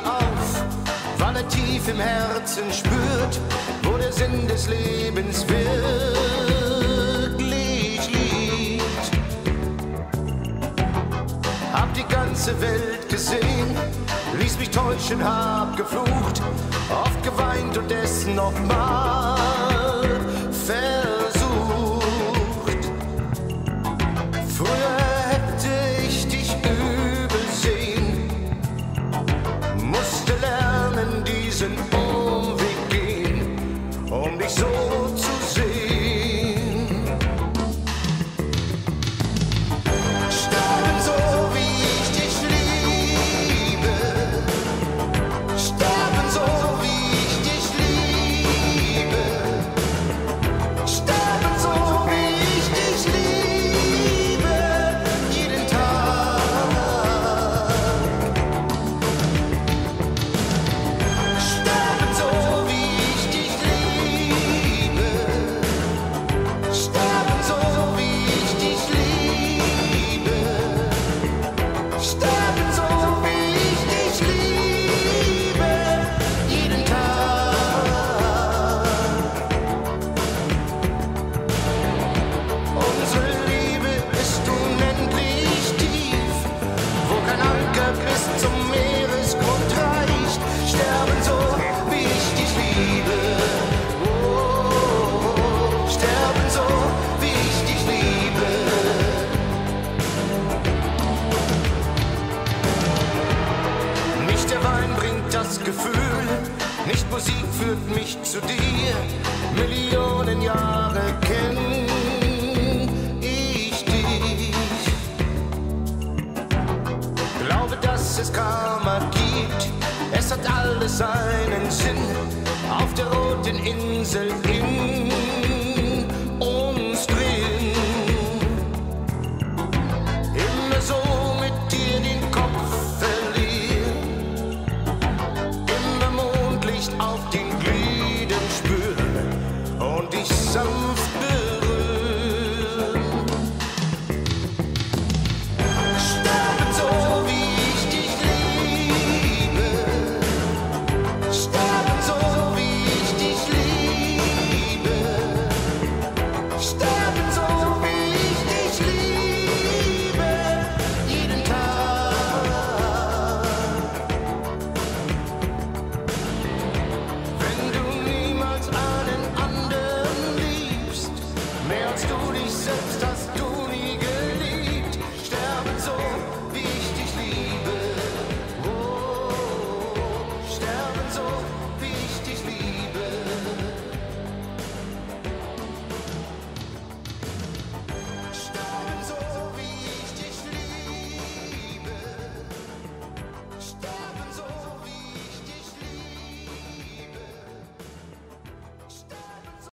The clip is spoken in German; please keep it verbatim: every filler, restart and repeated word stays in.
auf, weil er tief im Herzen spürt, wo der Sinn des Lebens wirklich liegt. Hab die ganze Welt gesehen, ließ mich täuschen, hab geflucht, oft geweint und es nochmal versucht. Früher hätte ich dich übersehen, musste lernen, diesen Umweg gehen, um dich so zu sehen. Sterben so, wie ich dich liebe, sterben so, wie ich dich liebe, sterben so, wie ich dich liebe, jeden Tag. Sterben so, wie ich dich liebe, sterben so, wie ich dich liebe, sterben so, wie ich dich liebe, jeden Tag. Unsere Liebe ist unendlich tief, wo kein Anker bis zum Meeresgrund reicht. Sterben so, wie ich dich liebe. Oh, sterben so, wie ich dich liebe. Nicht der Wein bringt das Gefühl, nicht Musik führt mich zu dir. Millionen Jahre kenn ich dich. Glaube, dass es Karma gibt, es hat alles seinen Sinn. Auf der roten Insel in